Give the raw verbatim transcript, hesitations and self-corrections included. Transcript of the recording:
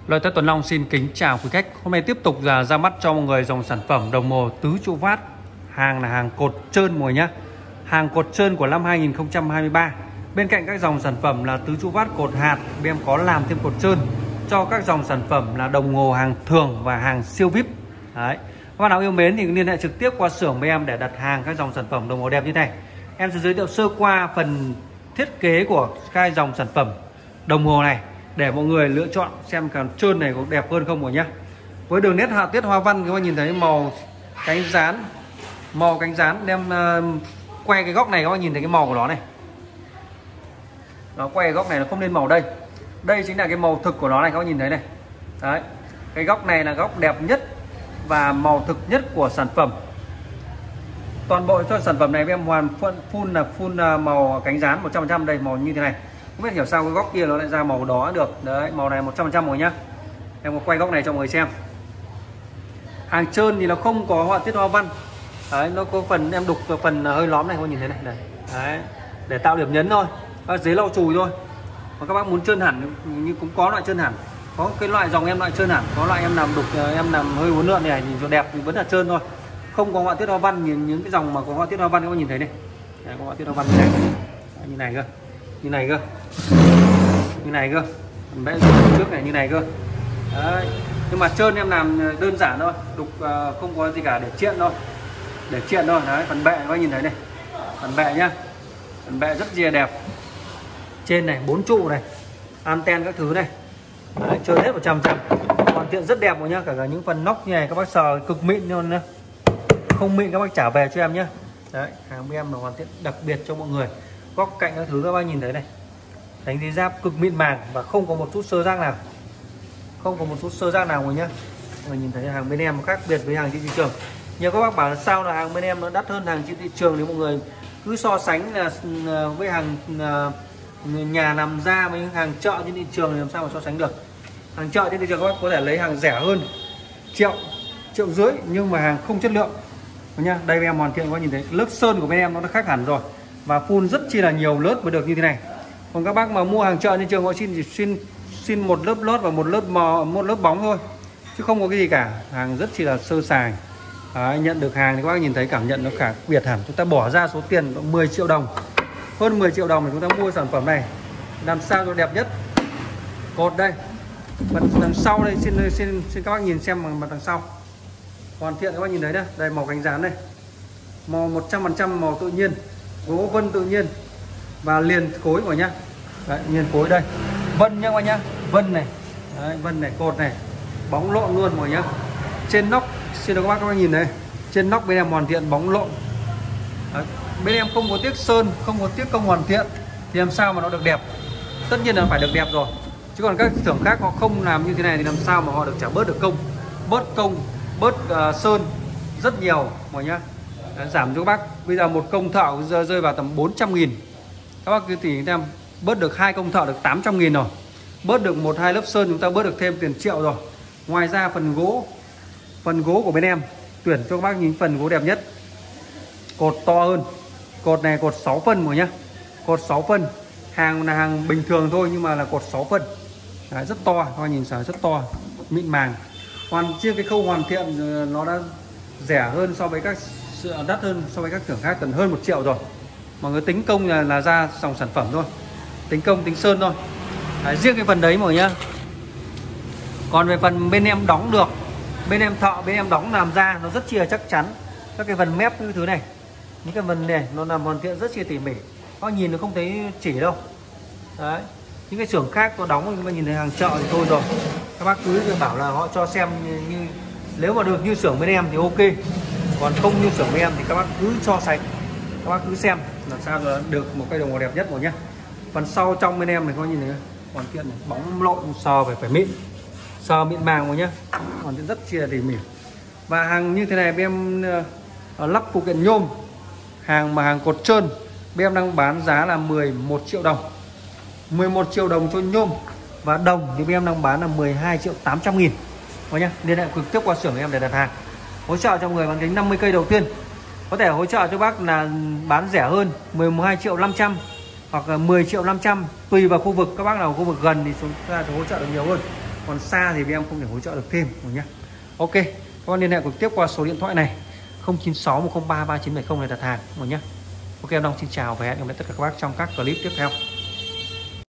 Lợi Tất Tuấn Long xin kính chào quý khách. Hôm nay tiếp tục là ra mắt cho mọi người dòng sản phẩm đồng hồ tứ trụ vát. Hàng là hàng cột trơn mọi nhá. Hàng cột trơn của năm hai nghìn không trăm hai mươi ba. Bên cạnh các dòng sản phẩm là tứ trụ vát cột hạt, bên em có làm thêm cột trơn cho các dòng sản phẩm là đồng hồ hàng thường và hàng siêu vi ai pi. Đấy. Các bạn nào yêu mến thì liên hệ trực tiếp qua xưởng với em để đặt hàng các dòng sản phẩm đồng hồ đẹp như này. Em sẽ giới thiệu sơ qua phần thiết kế của hai dòng sản phẩm đồng hồ này để mọi người lựa chọn xem cả trơn này có đẹp hơn không rồi nhá. Với đường nét họa tiết hoa văn, các bạn nhìn thấy màu cánh dán, màu cánh dán đem uh, quay cái góc này, các bạn nhìn thấy cái màu của nó này. Nó quay cái góc này nó không lên màu đây. Đây chính là cái màu thực của nó này, các bạn nhìn thấy này. Đấy. Cái góc này là góc đẹp nhất và màu thực nhất của sản phẩm. Toàn bộ cho sản phẩm này em hoàn full là full màu cánh dán một trăm phần trăm, đây màu như thế này. Không biết hiểu sao cái góc kia nó lại ra màu đó được. Đấy, màu này một trăm phần trăm rồi nhá. Em có quay góc này cho mọi người xem. Hàng trơn thì nó không có họa tiết hoa văn. Đấy, nó có phần em đục vào phần hơi lõm này, các bạn nhìn thấy này. Đây. Đấy, để tạo điểm nhấn thôi. Ở dưới lau chùi thôi. Còn các bác muốn trơn hẳn như cũng có loại trơn hẳn. Có cái loại dòng em loại trơn hẳn, có loại em làm đục, em làm hơi uốn lượn này nhìn cho đẹp thì vẫn là trơn thôi. Không có họa tiết hoa văn, nhìn những cái dòng mà có họa tiết hoa văn các bạn nhìn thấy này. Đấy, có họa tiết hoa văn như này. Đấy, như này cơ. Như này cơ. Như này cơ. Vẽ trước này như này cơ. Đấy. Nhưng mà trơn em làm đơn giản thôi, đục uh, không có gì cả, để triện thôi. Để triện thôi. Đấy, phần bệ các bạn nhìn thấy này. Phần bệ nhá. Phần bệ rất là đẹp. Trên này bốn trụ này, anten các thứ này. Đấy, trơn hết một trăm phần trăm. Hoàn thiện rất đẹp rồi nhá, cả, cả những phần nóc như này các bác sờ cực mịn luôn nhá. Không mịn các bác trả về cho em nhé. Đấy, hàng bên em là hoàn thiện đặc biệt cho mọi người. Góc cạnh các thứ các bác nhìn thấy này, đánh dây giáp cực mịn màng và không có một chút sơ rác nào, không có một chút sơ rác nào rồi nhá. Mọi người nhìn thấy hàng bên em khác biệt với hàng trên thị trường. Nhiều các bác bảo là sao là hàng bên em nó đắt hơn hàng trên thị trường, nếu mọi người cứ so sánh là với hàng nhà làm ra với hàng chợ trên thị trường thì làm sao mà so sánh được. Hàng chợ trên thị trường các bác có thể lấy hàng rẻ hơn triệu, triệu rưỡi nhưng mà hàng không chất lượng nha. Đây em hoàn thiện các bác nhìn thấy lớp sơn của bên em nó đã khác hẳn rồi và phun rất chi là nhiều lớp mới được như thế này. Còn các bác mà mua hàng chợ trên trường họ xin chỉ xin xin một lớp lót và một lớp mò, một lớp bóng thôi chứ không có cái gì cả, hàng rất chi là sơ sài. Đấy, nhận được hàng thì các bác nhìn thấy cảm nhận nó khác biệt hẳn. Chúng ta bỏ ra số tiền mười triệu đồng, hơn mười triệu đồng để chúng ta mua sản phẩm này làm sao cho đẹp nhất. Cột đây, phần đằng sau đây, xin xin xin các bác nhìn xem bằng mặt đằng sau hoàn thiện các bác nhìn thấy đây, đây màu cánh dán đây, màu một trăm phần trăm màu tự nhiên, gỗ vân tự nhiên và liền khối của nhá. Đấy, liền khối đây, vân nhá các bác nhá, vân này, đấy, vân này, cột này, bóng lộn luôn rồi nhá. Trên nóc xin các bác các bác nhìn đây, trên nóc bên em hoàn thiện bóng lộn. Đấy, bên em không có tiếc sơn, không có tiếc công hoàn thiện thì làm sao mà nó được đẹp. Tất nhiên là phải được đẹp rồi, chứ còn các xưởng khác họ không làm như thế này thì làm sao mà họ được trả bớt được công, bớt công, bớt uh, sơn rất nhiều mọi nhá. Đấy, giảm cho các bác bây giờ một công thợ rơi, rơi vào tầm bốn trăm nghìn, các bác cứ tỷ em bớt được hai công thợ được tám trăm nghìn rồi, bớt được một hai lớp sơn chúng ta bớt được thêm tiền triệu rồi. Ngoài ra phần gỗ, phần gỗ của bên em tuyển cho các bác những phần gỗ đẹp nhất, cột to hơn, cột này cột sáu phân mọi nhá, cột sáu phân, hàng là hàng bình thường thôi nhưng mà là cột sáu phân. Đấy, rất to, các bạn nhìn thấy rất to, mịn màng. Hoàn riêng cái khâu hoàn thiện nó đã rẻ hơn so với các sự đắt hơn so với các xưởng khác tầm hơn một triệu rồi. Mọi người tính công là, là ra dòng sản phẩm thôi, tính công tính sơn thôi. Đấy, riêng cái phần đấy mọi nhá. Còn về phần bên em đóng được, bên em thợ bên em đóng làm ra nó rất chi là chắc chắn. Các cái phần mép cái thứ này, những cái phần này nó làm hoàn thiện rất chi tỉ mỉ, có nhìn nó không thấy chỉ đâu. Đấy, những cái xưởng khác có đóng nhưng mà nhìn thấy hàng chợ thì thôi rồi. Các bác cứ bảo là họ cho xem như, như nếu mà được như xưởng bên em thì ok, còn không như xưởng bên em thì các bác cứ so sánh, các bác cứ xem làm sao là được một cái đồng hồ đẹp nhất rồi nhé. Phần sau trong bên em này có nhìn thấy hoàn thiện này, bóng lộn sờ phải phải mịn, sờ mịn màng rồi nhá, hoàn thiện rất chi là tỉ mỉ. Và hàng như thế này bên em uh, lắp phụ kiện nhôm, hàng mà hàng cột trơn bên em đang bán giá là mười một triệu đồng, mười một triệu đồng cho nhôm. Và đồng thì bên em đang bán là mười hai triệu tám trăm nghìn mọi nhá. Liên hệ trực tiếp qua xưởng em để đặt hàng. Hỗ trợ cho người bán kính năm mươi cây đầu tiên, có thể hỗ trợ cho bác là bán rẻ hơn mười hai triệu năm trăm hoặc là mười triệu năm trăm, tùy vào khu vực. Các bác nào khu vực gần thì chúng ta sẽ hỗ trợ được nhiều hơn. Còn xa thì bên em không thể hỗ trợ được thêm mọi nhé. Ok, các bạn liên hệ trực tiếp qua số điện thoại này không chín sáu một không ba ba chín bảy không để đặt hàng mọi nhé. Ok, em Long xin chào và hẹn gặp lại tất cả các bác trong các clip tiếp theo.